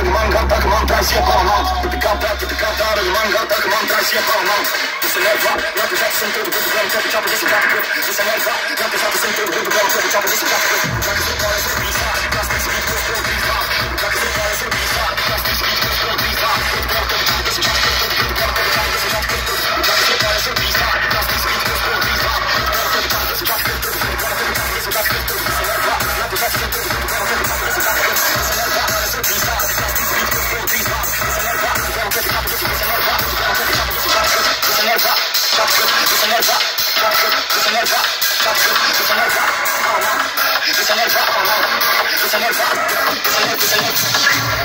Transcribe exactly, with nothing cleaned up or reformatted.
manga tak mam trans jebana. Wytykam tak, wytykam tak, manga tak mam trans jebana. To se nerwa, na to zawsze są tu, wybrałem to wyciapy, to się kapy. To se nerwa, na to zawsze są tu, wybrałem to wyciapy, to się kapy. Tak jest to jest pisa, plastik z bitwy z pisa. Tak jest to jest pisa, plastik z bitwy z pisa. Wybrałem to wyciapy, to się kapy, wybrałem to wyciapy, to się kapy. Tak jest to jest pisa, plastik z bitwy z pisa. Wybrałem to wyciapy, to się kapy, wybrałem to wyciapy, to się kapy. To se nerwa, na to zawsze są tu, wybrałem to wyciapy, to się kapy. To se nerwa, to jest pisa, plastik z bitwy z pisa. To se nerwa, wybrałem to wyciapy, to się kapy, wybrałem to wyciapy, to się kapy. To se nerwa, kapy, to se nerwa, kapy, to se nerwa, kapy, to se nerwa, to se nerwa, to se nerwa, to se nerwa, to se nerwa.